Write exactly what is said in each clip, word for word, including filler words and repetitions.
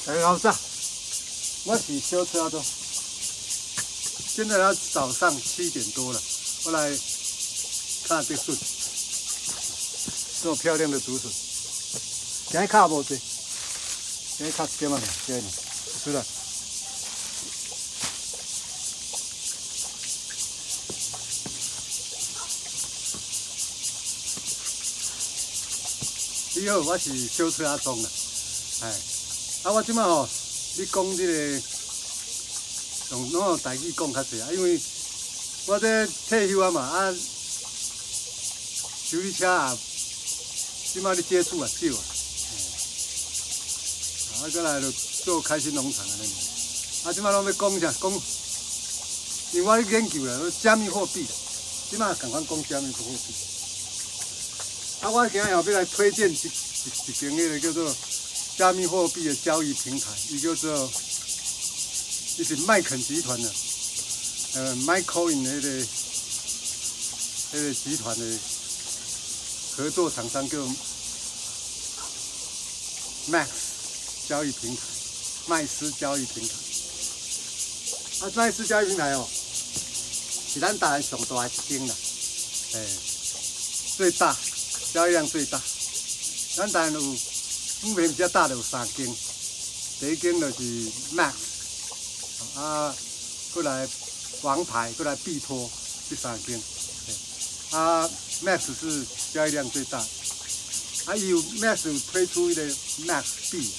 大家好，早，我是小车阿忠。现在要早上七点多了，我来看竹笋，这么漂亮的竹笋。今天卡无多，今天卡一点啊，今天是了。你好，我是小车阿忠啦，哎。 啊，我即摆吼，你讲即、這个用拢用台语讲较济啊，因为我这退休啊嘛，啊，修理车啊，即摆你接触啊少啊，啊，再来就做开心农场安尼，啊，即摆拢要讲啥？讲，因为我咧研究啦，加密货币，即摆共款讲加密货币。啊，我今日后要来推荐一一一间迄个叫做。 加密货币的交易平台，也叫做，就是麦肯集团的，呃，MyCoin 那个那个集团的合作厂商叫 Max 交易平台，麦斯交易平台。啊，麦斯交易平台哦，是咱台湾上大的一间啦，诶、欸，最大，交易量最大，咱台湾有。 目前比较大的有三间，第一间就是 Max， 啊，过来王牌，过来必托，这三间。啊 ，Max 是交易量最大，啊，有 Max 有推出一个 Max 币，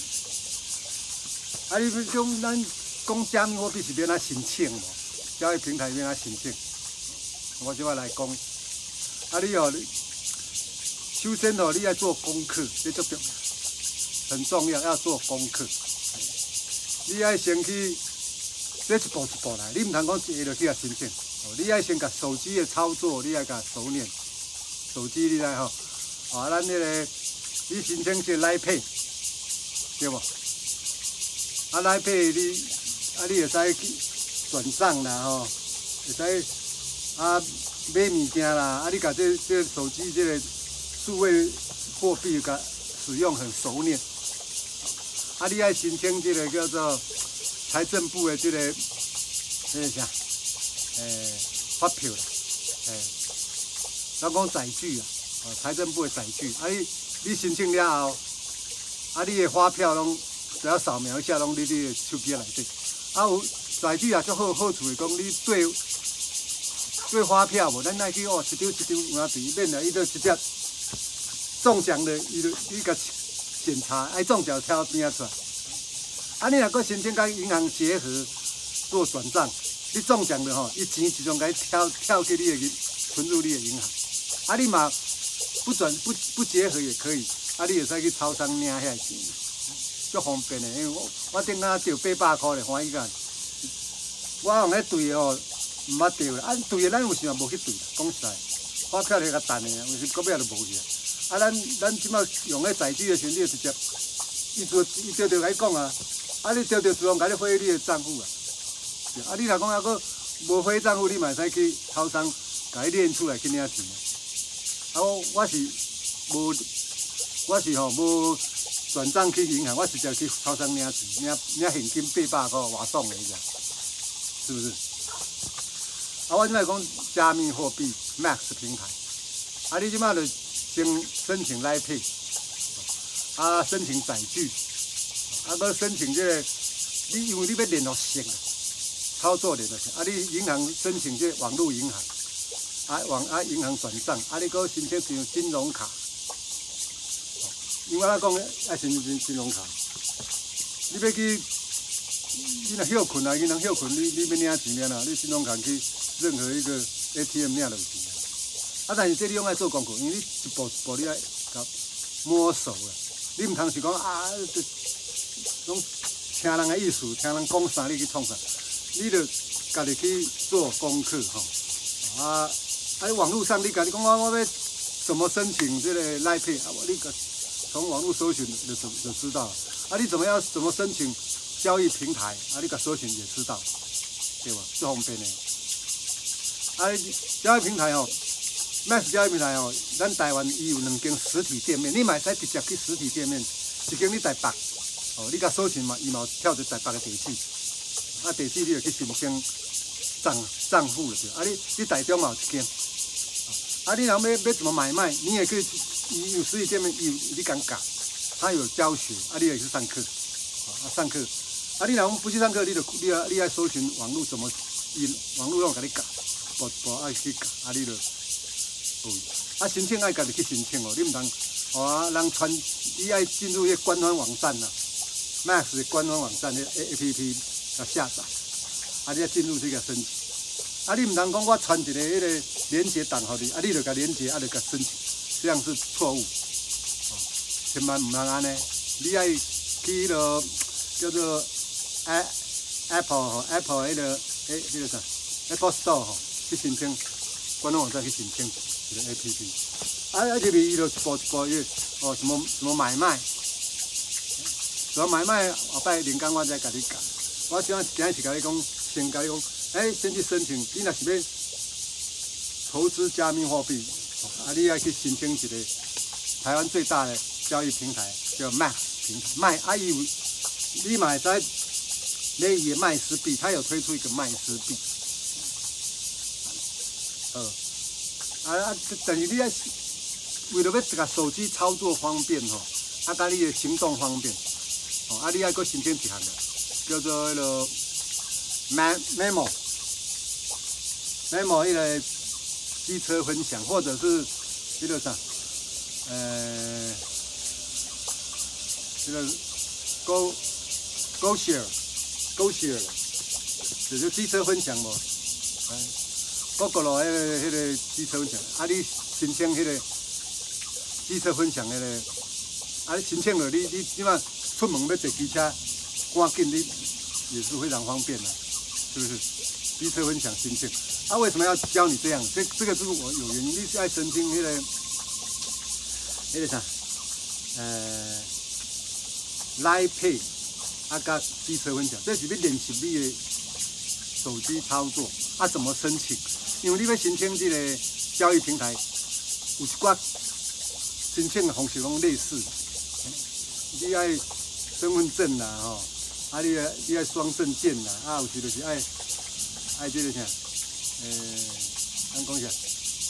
啊，你讲咱讲加密货币是免哪申请无？交易平台免哪申请？我即摆来讲，啊，你哦，首先哦，你要做功课，这足重要。 很重要，要做功课。你爱先去，这一步一步来，你唔通讲一下就去啊申请。哦，你爱先甲手机的操作，你爱甲熟练。手机你来吼，啊，咱那个你申请是来配，对无？啊，来配你，啊，你会使去转账啦吼，会使啊买物件啦，啊，你甲这这手机这个数位货币甲使用很熟练。 啊！你爱申请这个叫做财政部的这个那个啥，诶，发票啦，诶，咱讲载具啊，哦，财政部的载具。啊，你你申请了后，啊，你的发票拢只要扫描一下，拢你你的手机内底。啊，有载具啊，足好好处的讲，你对对发票无，咱爱去哦，一张一张拿币，免了伊就直接中奖的，伊就伊个。 检查，爱中奖挑边啊出来。啊，你若搁申请甲银行结合做转账，你中奖的吼，伊钱自动甲跳跳去你的存入你的银行。啊，你嘛不转不不结合也可以，啊，你会使去超商领遐钱，足方便的。因为我我顶下钓八百块咧，欢喜干。我用迄兑的吼，毋捌钓啦。啊，兑的咱有时嘛无去兑啦，讲实在，发票咧较淡的，有时到尾就无去啊。 啊，咱咱即摆用迄载具的时候，你就直接，伊就伊就就甲你讲啊，啊，你就就自动甲你汇你的账户啊。啊，你若讲还佫无汇账户，你嘛使去超商甲伊练出来去领钱。啊，我我是无，我是吼无转账去银行，我直接去超商领钱，领领现金八百块，偌爽的伊只，是不是？啊，我即摆讲加密货币 Max 平台，啊，你即摆就。 先申请来配，啊，申请载具，啊，搁申请这个，你因为你要联络线啊，操作联络线，啊，你银行申请这网络银行，啊，网啊银行转账，啊，你搁申请张金融卡，因为我讲爱申请金融卡，你要去，你若休困啊，银行休困，你你要领钱了，你金融卡去任何一个 A T M 领就钱。 啊，但是这你用爱做功课，因为你一步一步你爱甲摸熟啦。你唔通是讲啊，拢听人的意思，听人讲啥你去创啥，你就家己去做功课吼。啊，喺网络上你家己讲我我要怎么申请这个赖配啊？我你个从网络搜寻就就就知道了。啊，你怎么样怎么申请交易平台？啊，你个搜寻也知道，对吧？最方便的。啊，交易平台哦。 Max 交易平台哦，咱台湾伊有两间实体店面，你嘛使直接去实体店面，一间伫台北， 哦，你甲搜寻嘛，伊嘛跳一台北个地址，啊地址你就去申请账账户了对。啊你你台中嘛有一间，啊你若要要怎么买卖，你也可以，你有实体店面有你敢教，他有教学，啊你也去上课，啊上课，啊你若不去上课，你就你要你要搜寻网络怎么，因网络让甲你教，无无爱去教，啊你就有，啊申请爱家己去申请哦，你唔通。 哦啊，人传你爱进入迄官方网站呐 ，Max 的官方网站迄 A P P 要下载，啊，你要进入这个申请，啊，你唔通讲我传一个迄个连接档给你，啊，你就甲连接，啊，就甲申请，这样是错误，哦，千万唔通安尼，你爱去迄个叫做 Apple 吼 Apple 迄个诶迄个啥 Apple Store 吼去申请官方网站去申请一个 A P P。 啊，啊入去伊就一步一步伊哦，什么什么买卖，什么买卖后摆连工我再甲你教。我今仔今仔是甲你讲，先甲你讲，哎，先去申请。你若是要投资加密货币，啊，你要去申请一个台湾最大的交易平台，叫 Max 平台。麦啊，伊有你买在那也麦斯币，它有推出一个麦斯币，呃，啊啊，但是你要。 为了要甲手机操作方便吼，啊，甲你的行动方便，哦，啊，你还阁申请一项个，叫做迄个 memo memo 迄个机车分享，或者是迄个啥，呃，迄个 go go share go share， 就是机车分享无，哎，各国咯迄个迄个机车分享，啊，你申请迄个。 机车分享的咧，啊，你申请了，你你即马出门要坐机车，赶紧你也是非常方便的，是不是？机车分享申请，啊，为什么要教你这样？这这个是我有原因，你是爱申请迄个迄个啥？呃 ，Line Pay 啊，甲机车分享，这是要练习你的手机操作啊，怎么申请？因为你要申请这个交易平台，有一寡。 申请的方式拢类似，你爱身份证啦吼，啊你爱你爱双证件啦，啊有时就是爱爱这个啥，诶、欸，咱讲啥，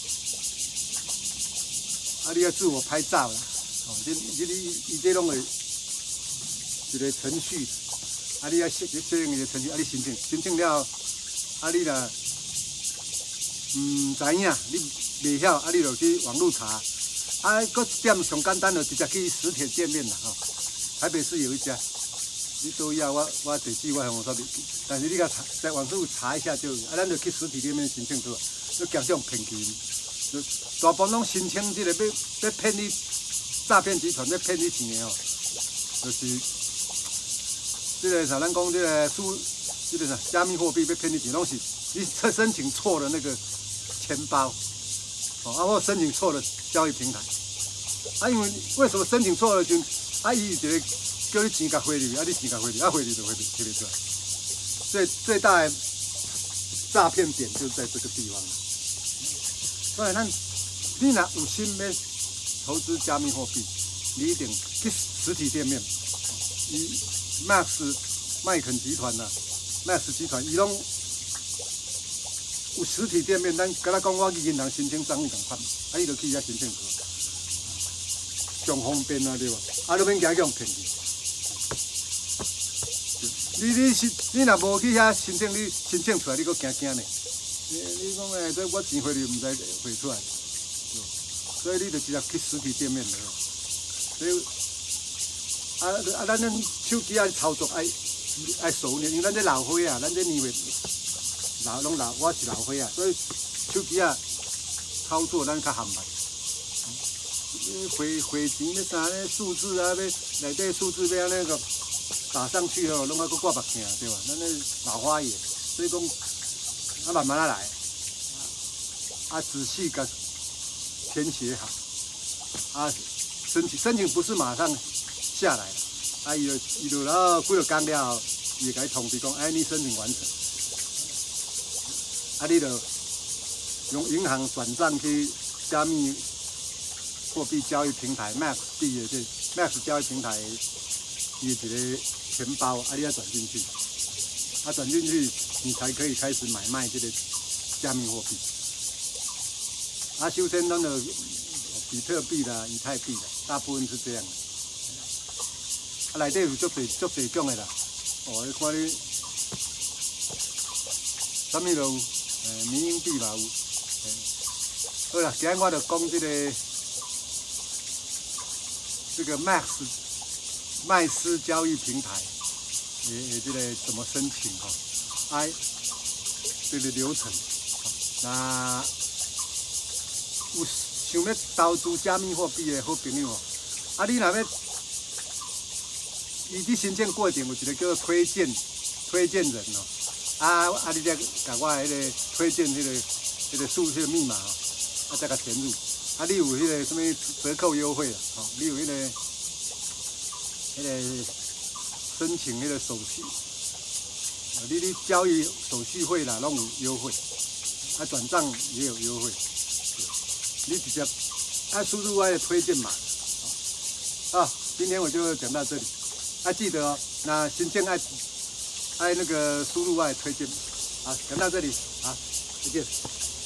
啊你要自我拍照啦，哦，这这你伊这拢个一个程序，啊你要适适应伊个程序，啊你申请申请了，啊你若唔知影，你未晓，啊你就去网络查。 啊，搁一点上简单的，直接去实体店面啦吼。台北市有一家，你都要我我地址我向我说明，但是你甲在网上查一下就有，啊，咱就去实体店面申请出来，就惊这种骗钱，就大部分拢申请这个要要骗你诈骗集团要骗你钱的哦，就是这个啥，咱讲这个数这个啥加密货币要骗你钱，拢是你申请错了那个钱包。 哦，啊，或申请错了交易平台，啊，因为为什么申请错了就，啊，伊就个叫你钱甲汇入去，啊，你钱甲汇入，啊，汇入就汇提不出来。最最大的诈骗点就是在这个地方。所以咱你若有心要投资加密货币，你一定去实体店面。以 Max 麦肯集团呐、啊、，Max 集团伊拢。 有实体店面，咱甲咱讲，我去银行申请账户共款，啊，伊就去遐申请去，上方便啊，对吧？啊，你免惊去用骗去。你你是你若无去遐申请，你申請出來，你佫驚驚呢？你你講誒，這我錢匯你唔知匯出來，所以你就直接去實體店面了。所以啊啊，咱咱手機啊操作愛愛熟練，因為咱這老歲啊，咱這年歲。 老拢老，我是老岁啊，所以手机啊操作咱较含慢。汇汇钱要啥咧？数字啊，要内底数字要那个打上去吼，拢还佫挂目镜对吧？咱那老花眼，所以讲啊慢慢啊来，啊仔细甲填写好，啊申请申请不是马上下来，啊伊就伊就然后几个工了后，伊就甲你通知讲，哎你申请完成。 啊，你就用银行转账去加密货币交易平台 Max 币的这 Max 交易平台伊一个钱包，啊，你要转进去，啊，转进去你才可以开始买卖这个加密货币。啊，首先咱就比特币啦、以太币啦，大部分是这样的。啊，内底有足侪足侪种的啦，哦，你看你，啥物都有，诶，民营币嘛有。好啦，今日我就讲这个这个 Max 麦斯交易平台，也也这个怎么申请哈、哦，哎，这个流程。那有想要投资加密货币的好朋友哦，啊，你若要伊伫申请过程有一个叫做推荐推荐人哦，啊啊，你再甲我迄个推荐迄、那个迄、那个数迄个密码哦，啊再甲填入，啊你有迄个什么折扣优惠啦，哦，你有迄、那个迄、那个申请迄个手续，你你交易手续费啦，拢有优惠，啊转账也有优惠，你直接按输入我的推荐码，啊，今天我就讲到这里。啊，记得哦，那申请爱爱那个输入外推荐，好，讲到这里，好，再见。